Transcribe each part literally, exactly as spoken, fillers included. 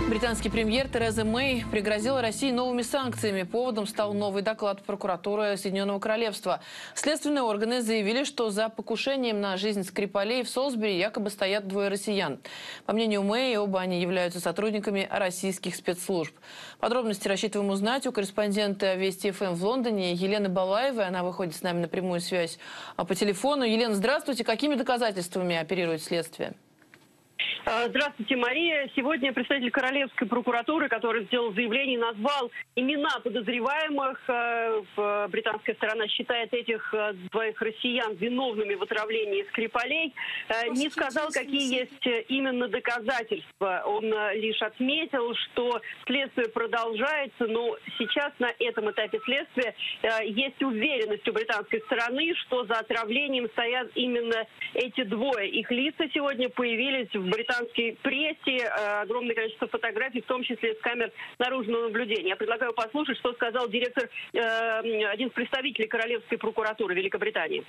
Британский премьер Тереза Мэй пригрозила России новыми санкциями. Поводом стал новый доклад прокуратуры Соединенного Королевства. Следственные органы заявили, что за покушением на жизнь Скрипалей в Солсбери якобы стоят двое россиян. По мнению Мэй, оба они являются сотрудниками российских спецслужб. Подробности рассчитываем узнать у корреспондента Вести ФМ в Лондоне Елены Балаевой. Она выходит с нами на прямую связь по телефону. Елена, здравствуйте. Какими доказательствами оперирует следствие? Здравствуйте, Мария. Сегодня представитель Королевской прокуратуры, который сделал заявление, назвал имена подозреваемых. Британская сторона считает этих двоих россиян виновными в отравлении Скрипалей. Не сказал, какие есть именно доказательства. Он лишь отметил, что следствие продолжается, но сейчас на этом этапе следствия есть уверенность у британской стороны, что за отравлением стоят именно эти двое. Их лица сегодня появились в британской прессе, огромное количество фотографий, в том числе с камер наружного наблюдения. Я предлагаю послушать, что сказал директор, один из представителей Королевской прокуратуры Великобритании.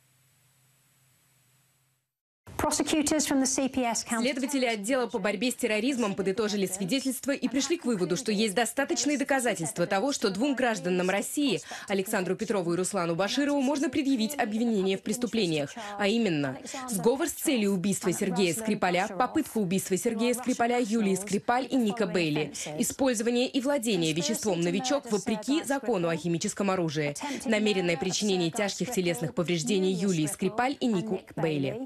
Следователи отдела по борьбе с терроризмом подытожили свидетельства и пришли к выводу, что есть достаточные доказательства того, что двум гражданам России, Александру Петрову и Руслану Баширову, можно предъявить обвинение в преступлениях. А именно, сговор с целью убийства Сергея Скрипаля, попытка убийства Сергея Скрипаля, Юлии Скрипаль и Ника Бейли, использование и владение веществом «Новичок» вопреки закону о химическом оружии, намеренное причинение тяжких телесных повреждений Юлии Скрипаль и Нику Бейли.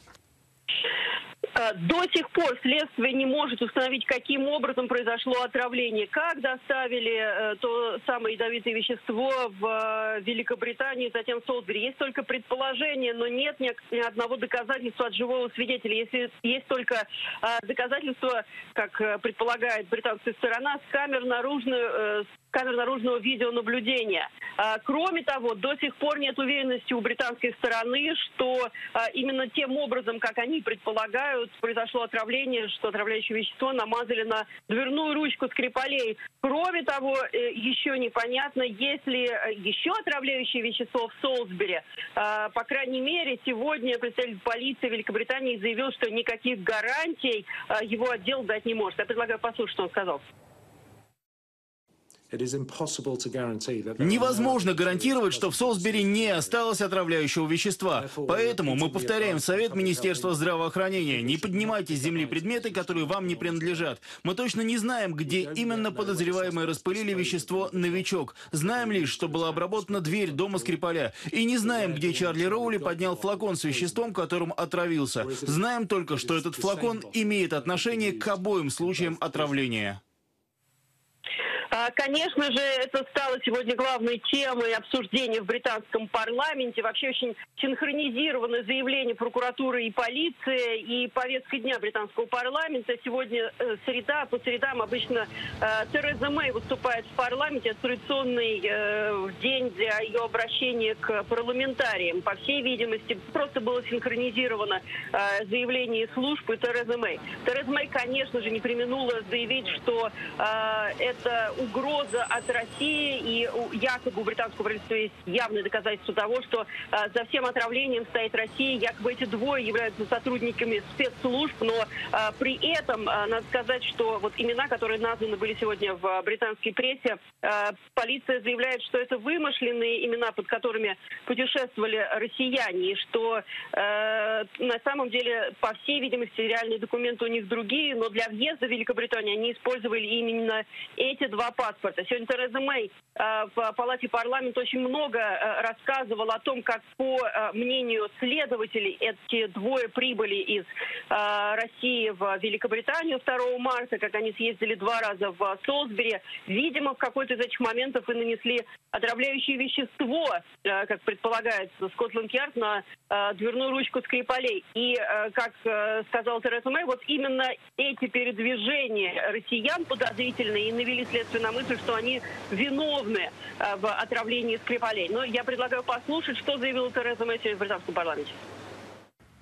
До сих пор следствие не может установить, каким образом произошло отравление, как доставили э, то самое ядовитое вещество в э, Великобританию, затем в Солсбери. Есть только предположение, но нет ни, ни одного доказательства от живого свидетеля. Если есть только э, доказательства, как э, предполагает британская сторона, с камер наружную, э, камер наружного видеонаблюдения. А, кроме того, до сих пор нет уверенности у британской стороны, что а, именно тем образом, как они предполагают, произошло отравление, что отравляющее вещество намазали на дверную ручку Скрипалей. Кроме того, еще непонятно, есть ли еще отравляющее вещество в Солсбери. А, по крайней мере, сегодня представитель полиции Великобритании заявил, что никаких гарантий а, его отдел дать не может. Я предлагаю послушать, что он сказал. Невозможно гарантировать, что в Солсбери не осталось отравляющего вещества. Поэтому мы повторяем совет Министерства здравоохранения. Не поднимайте с земли предметы, которые вам не принадлежат. Мы точно не знаем, где именно подозреваемые распылили вещество «Новичок». Знаем лишь, что была обработана дверь дома Скрипаля. И не знаем, где Чарли Роули поднял флакон с веществом, которым отравился. Знаем только, что этот флакон имеет отношение к обоим случаям отравления. Конечно же, это стало сегодня главной темой обсуждения в британском парламенте. Вообще очень синхронизировано заявление прокуратуры и полиции, и повестка дня британского парламента. Сегодня э, среда, по средам обычно э, Тереза Мэй выступает в парламенте. Это традиционный э, день для ее обращения к парламентариям. По всей видимости, просто было синхронизировано э, заявление служб и Терезы Мэй. Тереза Мэй, конечно же, не преминула заявить, что э, это угроза от России, и якобы у британского правительства есть явное доказательство того, что э, за всем отравлением стоит Россия. Якобы эти двое являются сотрудниками спецслужб, но э, при этом э, надо сказать, что вот имена, которые названы были сегодня в британской прессе, э, полиция заявляет, что это вымышленные имена, под которыми путешествовали россияне, и что э, на самом деле, по всей видимости, реальные документы у них другие, но для въезда в Великобританию они использовали именно эти два паспорта. Сегодня Тереза Мэй э, в Палате парламента очень много э, рассказывала о том, как, по э, мнению следователей, эти двое прибыли из э, России в Великобританию второго марта, как они съездили два раза в Солсбери. Видимо, в какой-то из этих моментов и нанесли отравляющее вещество, э, как предполагается, Скотланд-Ярд, на э, дверную ручку Скрипалей. И, э, как э, сказал Тереза Мэй, вот именно эти передвижения россиян подозрительные и навели следствие на мысль, что они виновны э, в отравлении Скрипалей. Но я предлагаю послушать, что заявила Тереза Мэй в британском парламенте.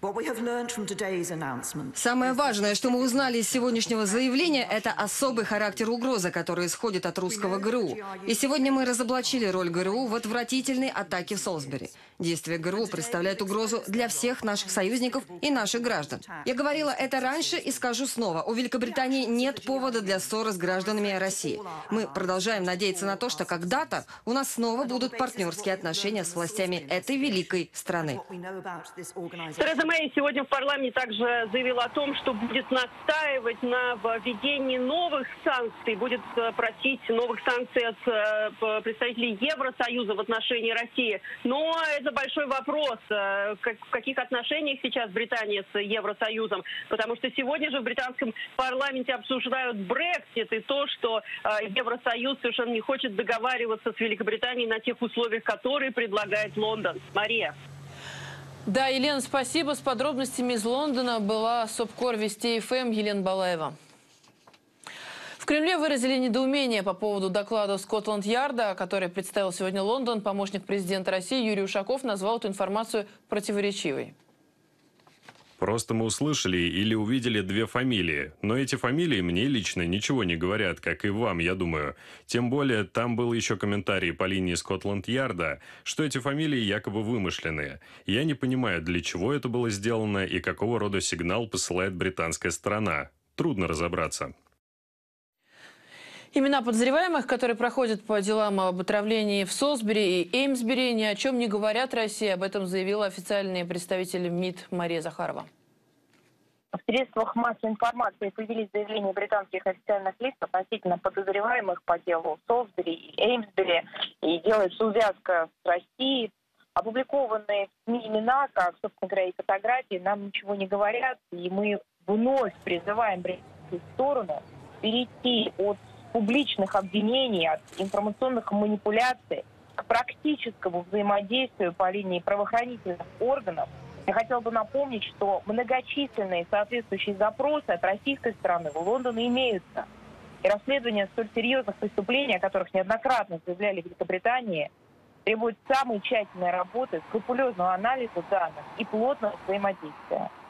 Самое важное, что мы узнали из сегодняшнего заявления, это особый характер угрозы, который исходит от русского ГРУ. И сегодня мы разоблачили роль ГРУ в отвратительной атаке в Солсбери. Действия ГРУ представляют угрозу для всех наших союзников и наших граждан. Я говорила это раньше и скажу снова. У Великобритании нет повода для ссоры с гражданами России. Мы продолжаем надеяться на то, что когда-то у нас снова будут партнерские отношения с властями этой великой страны. Тереза Мэй сегодня в парламенте также заявила о том, что будет настаивать на введении новых санкций, будет просить новых санкций от представителей Евросоюза в отношении России. Но это большой вопрос, в каких отношениях сейчас Британия с Евросоюзом, потому что сегодня же в британском парламенте обсуждают Брексит и то, что Евросоюз совершенно не хочет договариваться с Великобританией на тех условиях, которые предлагает Лондон. Мария. Да, Елена, спасибо. С подробностями из Лондона была СОБКОР Вести ФМ Елена Балаева. В Кремле выразили недоумение по поводу доклада Скотланд-Ярда, который представил сегодня Лондон. Помощник президента России Юрий Ушаков назвал эту информацию противоречивой. Просто мы услышали или увидели две фамилии. Но эти фамилии мне лично ничего не говорят, как и вам, я думаю. Тем более, там был еще комментарий по линии Скотланд-Ярда, что эти фамилии якобы вымышленные. Я не понимаю, для чего это было сделано и какого рода сигнал посылает британская сторона. Трудно разобраться. Имена подозреваемых, которые проходят по делам об отравлении в Солсбери и Эймсбери, ни о чем не говорят России. Об этом заявила официальный представитель МИД Мария Захарова. В средствах массовой информации появились заявления британских официальных лиц относительно подозреваемых по делу Солсбери и Эймсбери. И делается увязка с Россией. Опубликованные в СМИ имена, как, собственно говоря, и фотографии, нам ничего не говорят. И мы вновь призываем британскую сторону перейти от публичных обвинений, от информационных манипуляций к практическому взаимодействию по линии правоохранительных органов. Я хотела бы напомнить, что многочисленные соответствующие запросы от российской стороны в Лондоне имеются. И расследование столь серьезных преступлений, о которых неоднократно заявляли в Великобритании, требует самой тщательной работы, скрупулезного анализа данных и плотного взаимодействия.